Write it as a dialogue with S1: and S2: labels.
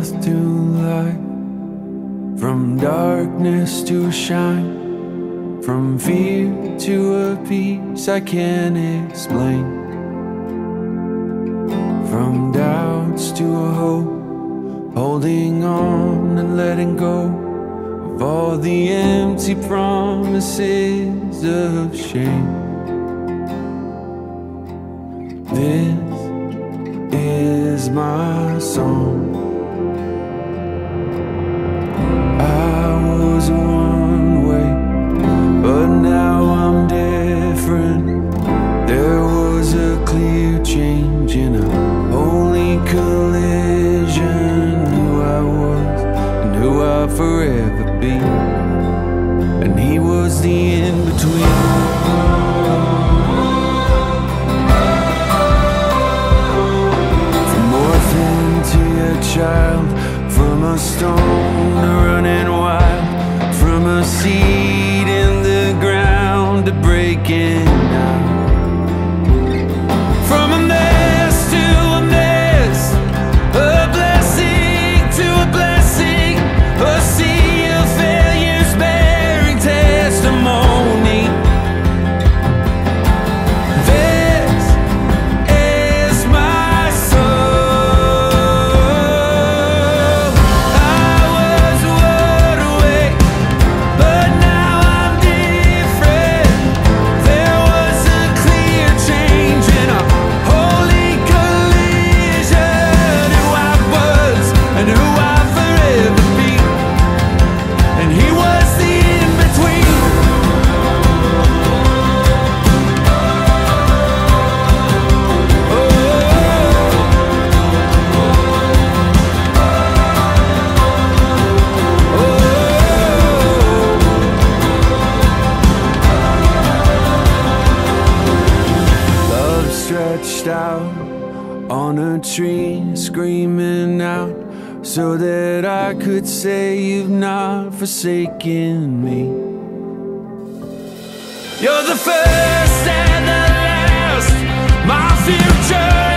S1: path to light, from darkness to a shine, from fear to a peace I can't explain, from doubts to a hope, holding on and letting go of all the empty promises of shame. This is my song. I was one way, but now I'm different. There was a clear change in a holy collision. Who I was and who I'll forever be, and he was the in-between. Child, from a stone running wild, from a seed in the ground to breaking out, from a mess to a mess, a blessing to a blessing, a sea of failures bearing testimony. Stretched out on a tree, screaming out so that I could say you've not forsaken me. You're the first and the last, my future.